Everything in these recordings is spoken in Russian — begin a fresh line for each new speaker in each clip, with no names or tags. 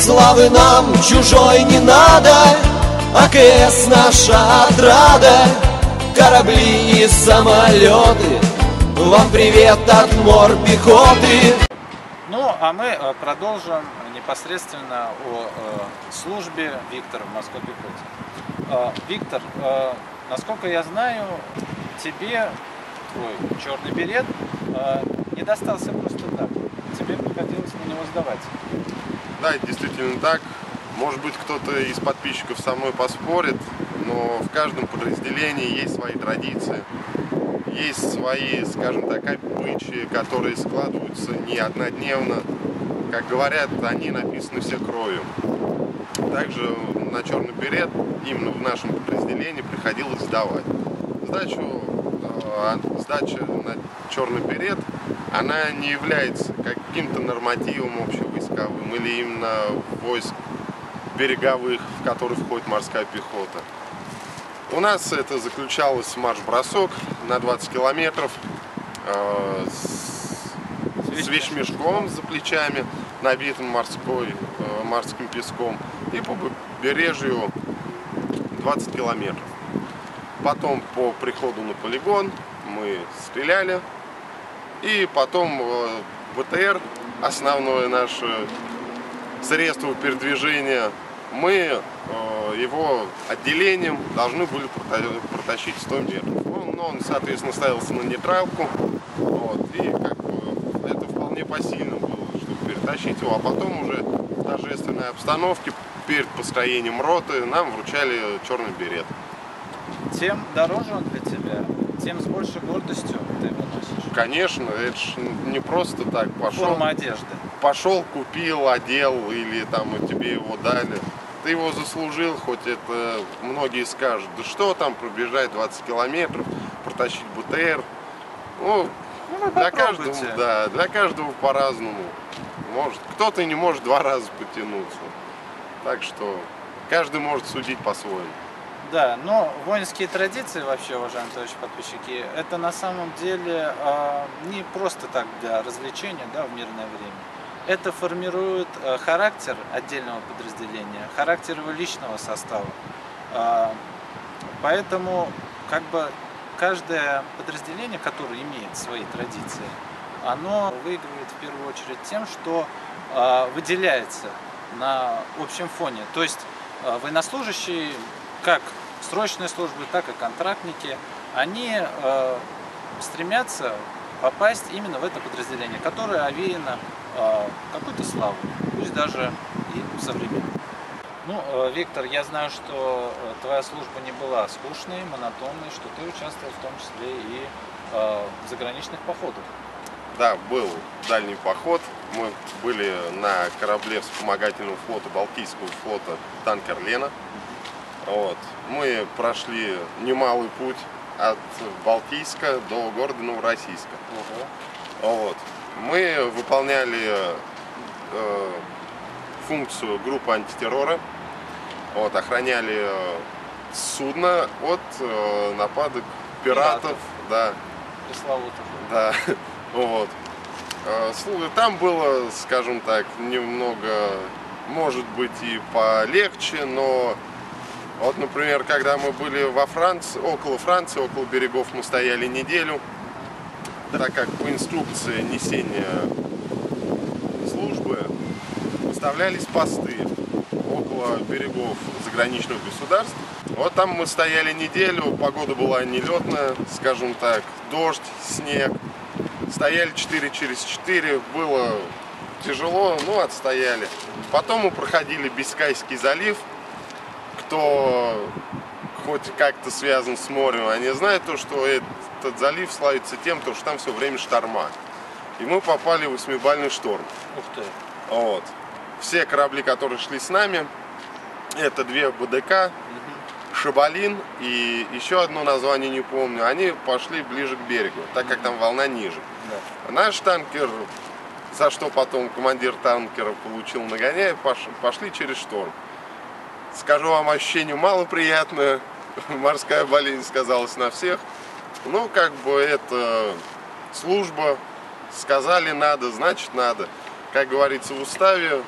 Славы нам чужой не надо, АКС наша отрада. Корабли и самолеты, вам привет от морпехоты.
Ну, а мы продолжим непосредственно о службе Виктора в морской пехоте. Виктор, насколько я знаю, тебе твой черный берет не достался просто так. Тебе приходилось на него сдавать.
Да, действительно так. Может быть, кто-то из подписчиков со мной поспорит, но в каждом подразделении есть свои традиции, есть свои, скажем так, обычаи, которые складываются не однодневно. Как говорят, они написаны все кровью. Также на черный берет именно в нашем подразделении приходилось сдавать. Сдача на черный берет, она не является каким-то нормативом общевойсковым или именно войск береговых, в которые входит морская пехота. У нас это заключалось в марш-бросок на 20 километров с вещмешком за плечами, набитым морским песком, и по побережью 20 километров. Потом по приходу на полигон мы стреляли, и потом БТР, основное наше средство передвижения, мы его отделением должны были протащить 100 метров. Он соответственно, ставился на нейтралку, вот, и как бы это вполне посильно было, чтобы перетащить его, а потом уже в торжественной обстановке перед построением роты нам вручали черный берет.
Тем дороже он для тебя, тем с большей гордостью ты его носишь.
Конечно, это ж не просто так пошел.
Форма одежды.
Пошел, купил, одел, или там тебе его дали. Ты его заслужил, хоть это многие скажут, да что там пробежать 20 километров, протащить БТР. Ну, для каждого, да, для каждого по-разному. Может, кто-то не может 2 раза потянуться. Так что каждый может судить по-своему.
Да, но воинские традиции вообще, уважаемые товарищи подписчики, это на самом деле не просто так для развлечения, да, в мирное время. Это формирует характер отдельного подразделения, характер его личного состава. Поэтому как бы каждое подразделение, которое имеет свои традиции, оно выигрывает в первую очередь тем, что выделяется на общем фоне. То есть военнослужащие, как срочной службы, так и контрактники, они стремятся попасть именно в это подразделение, которое овеяно какой-то славой, пусть даже и современной. Ну, Виктор, я знаю, что твоя служба не была скучной, монотонной, что ты участвовал в том числе и в заграничных походах.
Да, был дальний поход. Мы были на корабле вспомогательного флота, Балтийского флота, танкер «Лена». Вот. Мы прошли немалый путь от Балтийска до города Новороссийска. Вот. Мы выполняли функцию группы антитеррора, вот, охраняли судно от нападок пиратов. Да.
Пресловутых.
Да. Вот. Там было, скажем так, немного, может быть, и полегче, но вот, например, когда мы были во Франции, около берегов мы стояли неделю, так как по инструкции несения службы выставлялись посты около берегов заграничных государств. Вот там мы стояли неделю, погода была нелетная, скажем так, дождь, снег. Стояли 4 через 4, было тяжело, но отстояли. Потом мы проходили Бискайский залив. Кто хоть как-то связан с морем, они знают то, что этот залив славится тем, что там все время шторма. И мы попали в 8-бальный шторм.
Ух ты.
Вот. Все корабли, которые шли с нами, это 2 БДК, Шабалин и еще одно название не помню, они пошли ближе к берегу, так как там волна ниже. Да. Наш танкер, за что потом командир танкера получил нагоняй, пошли через шторм. Скажу вам, ощущение малоприятное, морская болезнь сказалась на всех. Ну, как бы это служба, сказали надо, значит надо. Как говорится в уставе,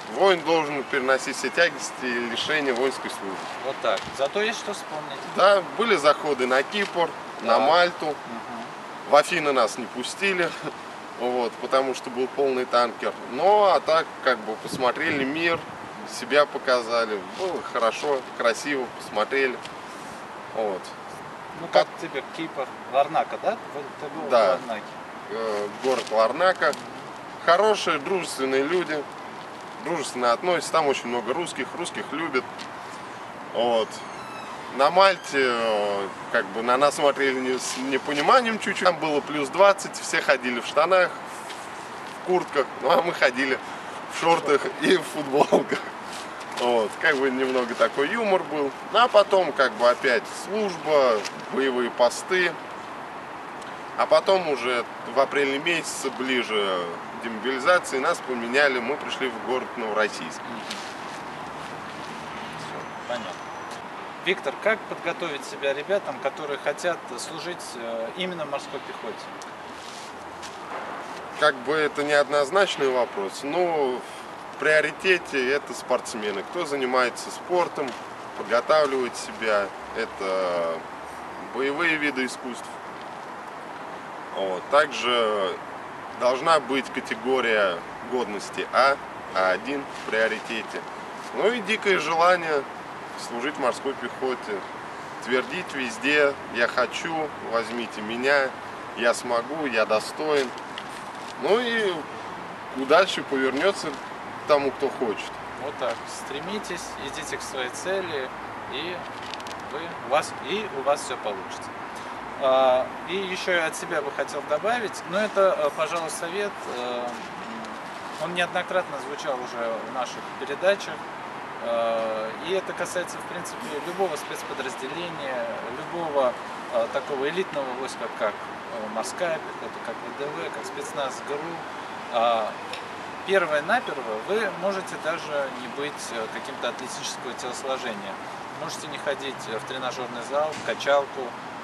Воин должен переносить все тягости и лишения воинской службы.
Вот так. Зато есть что вспомнить.
Да, были заходы на Кипр, на Мальту. В Афины нас не пустили, вот, потому что был полный танкер. Ну, а так, как бы, посмотрели мир, себя показали. Было хорошо, красиво, посмотрели. Вот.
Ну, как тебе Кипр? Ларнака, да? Ты был
Да.
в Ларнаке.
Город Ларнака. Хорошие, дружественные люди. Дружественно относятся. Там очень много русских любят. Вот. На Мальте, как бы, на нас смотрели с непониманием чуть-чуть. Там было плюс 20, все ходили в штанах, в куртках. Ну, а мы ходили в шортах и в футболках. Вот. Как бы немного такой юмор был. Ну, а потом, как бы, опять служба, боевые посты. А потом уже в апреле месяце, ближе к демобилизации, нас поменяли, мы пришли в город Новороссийск.
Все, понятно. Виктор, как подготовить себя ребятам, которые хотят служить именно в морской пехоте?
Как бы это неоднозначный вопрос, но в приоритете это спортсмены. Кто занимается спортом, подготавливает себя, это боевые виды искусств. Вот. Также должна быть категория годности А1 в приоритете. Ну и дикое желание служить в морской пехоте. Твердить везде: я хочу, возьмите меня, я смогу, я достоин. Ну и удача повернется тому, кто хочет.
Вот так. Стремитесь, идите к своей цели, и у вас все получится. И еще от себя бы хотел добавить, но это, пожалуй, совет, он неоднократно звучал уже в наших передачах, и это касается, в принципе, любого спецподразделения, любого такого элитного войска, как морская пехота, как ВДВ, как спецназ ГРУ. Первое-наперво вы можете даже не быть каким-то атлетического телосложения, можете не ходить в тренажерный зал, в качалку.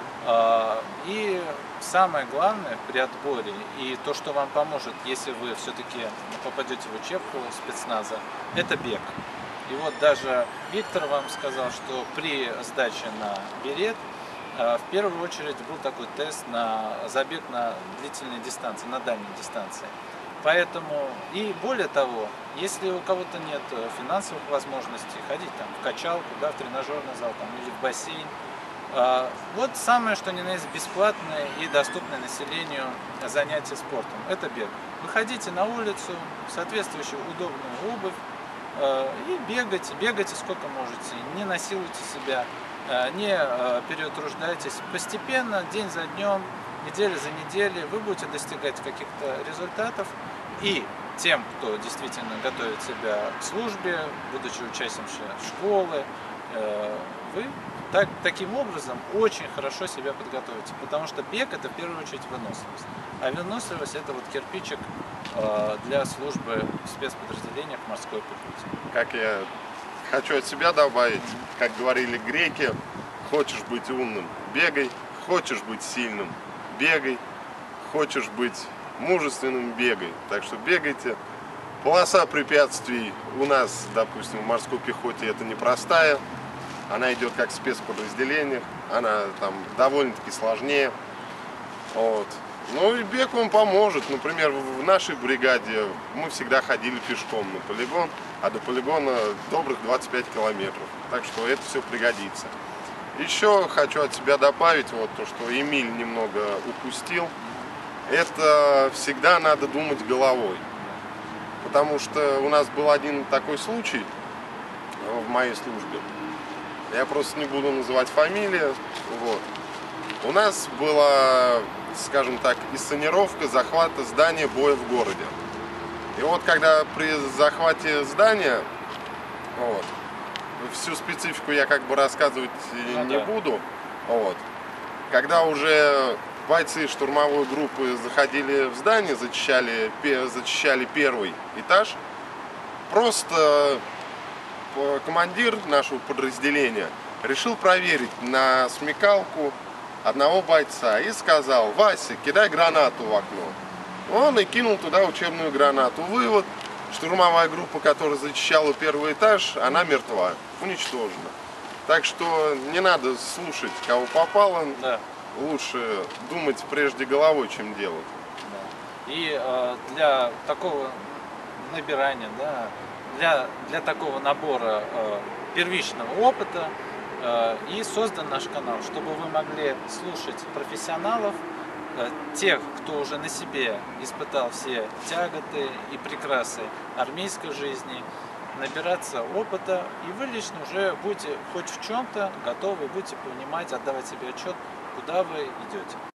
И самое главное при отборе, и то, что вам поможет, если вы все-таки попадете в учебку спецназа, это бег. И вот даже Виктор вам сказал, что при сдаче на берет в первую очередь был такой тест на забег на длительные дистанции, на дальние дистанции. Поэтому, и более того, если у кого-то нет финансовых возможностей ходить там в качалку, да, в тренажерный зал там, или в бассейн, вот самое, что ни на есть бесплатное и доступное населению занятие спортом – это бег. Выходите на улицу, соответствующую удобную обувь и бегайте сколько можете, не насилуйте себя, не переутруждайтесь. Постепенно, день за днем, неделя за неделей вы будете достигать каких-то результатов, и тем, кто действительно готовит себя к службе, будучи участником школы, вы таким образом очень хорошо себя подготовите, потому что бег – это в первую очередь выносливость. А выносливость – это вот кирпичик для службы в спецподразделениях морской пехоте.
Как я хочу от себя добавить, как говорили греки: хочешь быть умным – бегай, хочешь быть сильным – бегай, хочешь быть мужественным – бегай. Так что бегайте. Полоса препятствий у нас, допустим, в морской пехоте это непростая. Она идет как в спецподразделениях, она там довольно-таки сложнее. Вот. Ну и бег вам поможет. Например, в нашей бригаде мы всегда ходили пешком на полигон, а до полигона добрых 25 километров. Так что это все пригодится. Еще хочу от себя добавить вот то, что Эмиль немного упустил. Это всегда надо думать головой. Потому что у нас был один такой случай в моей службе. Я просто не буду называть фамилии. Вот. У нас была, скажем так, инсценировка захвата здания боя в городе. И вот когда при захвате здания, вот, всю специфику я как бы рассказывать не буду. Вот. Когда уже бойцы штурмовой группы заходили в здание, зачищали первый этаж, просто командир нашего подразделения решил проверить на смекалку одного бойца и сказал: Вася, кидай гранату в окно. Он и кинул туда учебную гранату. Вывод, штурмовая группа, которая зачищала первый этаж, она мертва, уничтожена. Так что не надо слушать, кого попало,
Да.
лучше думать прежде головой, чем делать.
Да. И для такого набирания, да, для такого набора первичного опыта и создан наш канал, чтобы вы могли слушать профессионалов, тех, кто уже на себе испытал все тяготы и прекрасы армейской жизни, набираться опыта, и вы лично уже будете хоть в чем-то готовы, будете понимать, отдавать себе отчет, куда вы идете.